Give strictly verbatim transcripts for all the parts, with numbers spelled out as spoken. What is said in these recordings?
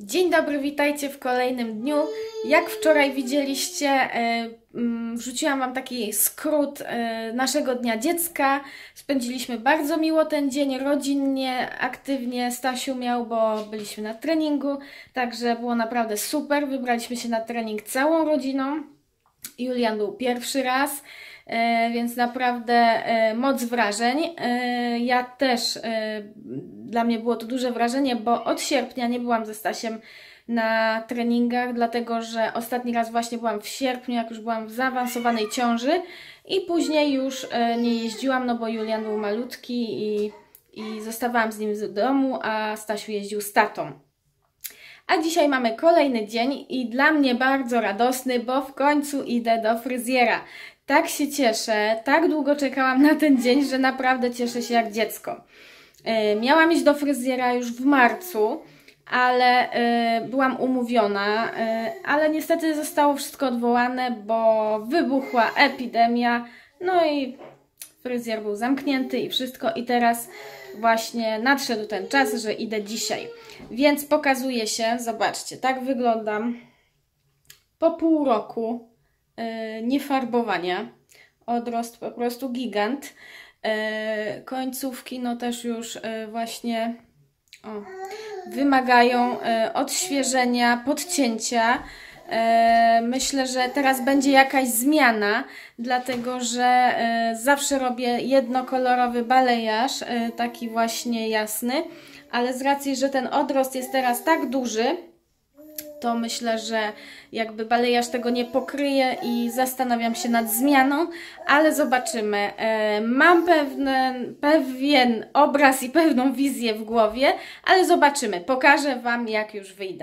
Dzień dobry, witajcie w kolejnym dniu. Jak wczoraj widzieliście, wrzuciłam Wam taki skrót naszego Dnia Dziecka. Spędziliśmy bardzo miło ten dzień, rodzinnie, aktywnie. Stasiu miał, bo byliśmy na treningu, także było naprawdę super. Wybraliśmy się na trening całą rodziną. Julian był pierwszy raz, więc naprawdę moc wrażeń. Ja też, dla mnie było to duże wrażenie, bo od sierpnia nie byłam ze Stasiem na treningach, dlatego że ostatni raz właśnie byłam w sierpniu, jak już byłam w zaawansowanej ciąży i później już nie jeździłam, no bo Julian był malutki i, i zostawałam z nim w domu, a Stasiu jeździł z tatą. A dzisiaj mamy kolejny dzień i dla mnie bardzo radosny, bo w końcu idę do fryzjera. Tak się cieszę, tak długo czekałam na ten dzień, że naprawdę cieszę się jak dziecko. Yy, miałam iść do fryzjera już w marcu, ale yy, byłam umówiona, yy, ale niestety zostało wszystko odwołane, bo wybuchła epidemia, no i fryzjer był zamknięty i wszystko i teraz właśnie nadszedł ten czas, że idę dzisiaj. Więc pokazuję się, zobaczcie, tak wyglądam po pół roku yy, niefarbowania. Odrost po prostu gigant. Yy, końcówki no też już yy, właśnie o, wymagają yy, odświeżenia, podcięcia. Yy, myślę, że teraz będzie jakaś zmiana, dlatego że yy, zawsze robię jednokolorowy balejarz, yy, taki właśnie jasny, ale z racji, że ten odrost jest teraz tak duży, to myślę, że jakby balejarz tego nie pokryje i zastanawiam się nad zmianą, ale zobaczymy. Yy, mam pewne, pewien obraz i pewną wizję w głowie, ale zobaczymy. Pokażę Wam, jak już wyjdę.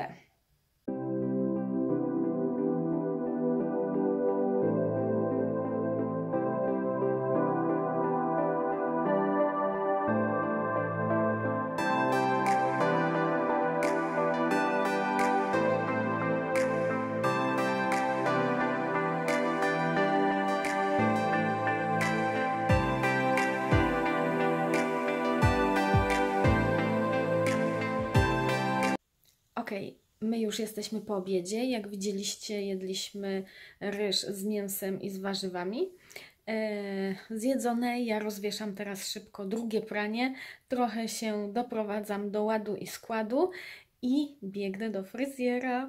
Okej, my już jesteśmy po obiedzie. Jak widzieliście, jedliśmy ryż z mięsem i z warzywami. Eee, zjedzone, ja rozwieszam teraz szybko drugie pranie. Trochę się doprowadzam do ładu i składu i biegnę do fryzjera.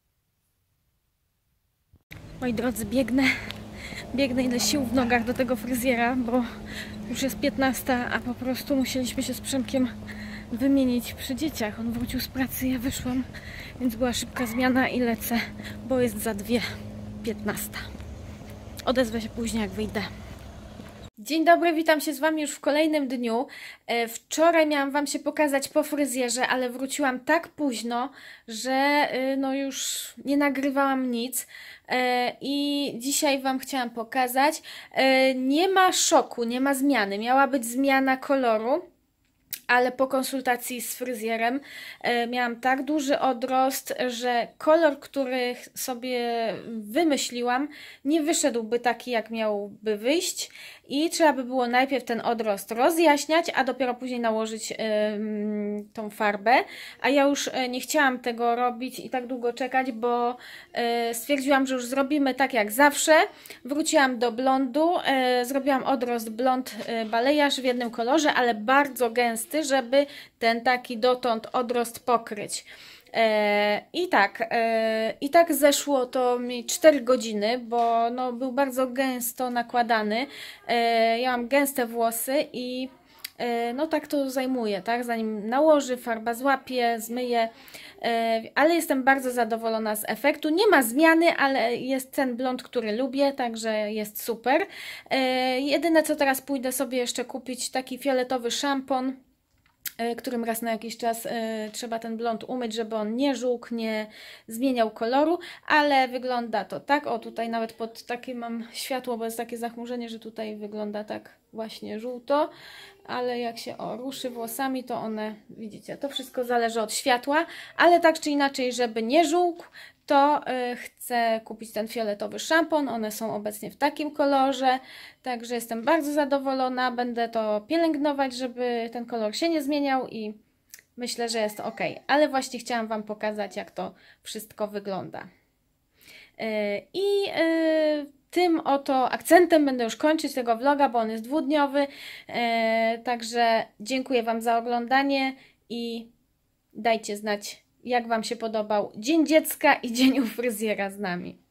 Moi drodzy, biegnę. Biegnę ile sił w nogach do tego fryzjera, bo już jest piętnasta, a po prostu musieliśmy się z Przemkiem wymienić przy dzieciach. On wrócił z pracy, ja wyszłam, więc była szybka zmiana i lecę, bo jest za dwie piętnasta. Odezwę się później, jak wyjdę. Dzień dobry, witam się z Wami już w kolejnym dniu. Wczoraj miałam Wam się pokazać po fryzjerze, ale wróciłam tak późno, że no już nie nagrywałam nic. I dzisiaj Wam chciałam pokazać. Nie ma szoku, nie ma zmiany. Miała być zmiana koloru, ale po konsultacji z fryzjerem e, miałam tak duży odrost, że kolor, który sobie wymyśliłam, nie wyszedłby taki, jak miałby wyjść i trzeba by było najpierw ten odrost rozjaśniać, a dopiero później nałożyć e, tą farbę, a ja już nie chciałam tego robić i tak długo czekać, bo e, stwierdziłam, że już zrobimy tak jak zawsze. Wróciłam do blondu, e, zrobiłam odrost blond e, balejarz w jednym kolorze, ale bardzo gęsty, żeby ten taki dotąd odrost pokryć. E, I tak, e, i tak zeszło to mi cztery godziny, bo no, był bardzo gęsto nakładany. E, ja mam gęste włosy i e, no tak to zajmuje, tak? Zanim nałoży, farba złapie, zmyje, e, ale jestem bardzo zadowolona z efektu. Nie ma zmiany, ale jest ten blond, który lubię, także jest super. E, jedyne co teraz pójdę sobie jeszcze kupić taki fioletowy szampon, którym raz na jakiś czas y, trzeba ten blond umyć, żeby on nie żółkł, nie zmieniał koloru, ale wygląda to tak. O, tutaj nawet pod takie mam światło, bo jest takie zachmurzenie, że tutaj wygląda tak właśnie żółto, ale jak się o, ruszy włosami, to one, widzicie, to wszystko zależy od światła, ale tak czy inaczej, żeby nie żółkł, to y, chcę kupić ten fioletowy szampon. One są obecnie w takim kolorze, także jestem bardzo zadowolona. Będę to pielęgnować, żeby ten kolor się nie zmieniał i myślę, że jest ok. Ale właśnie chciałam Wam pokazać, jak to wszystko wygląda. I tym oto akcentem będę już kończyć tego vloga, bo on jest dwudniowy. Także dziękuję Wam za oglądanie i dajcie znać, jak Wam się podobał Dzień Dziecka i Dzień u fryzjera z nami.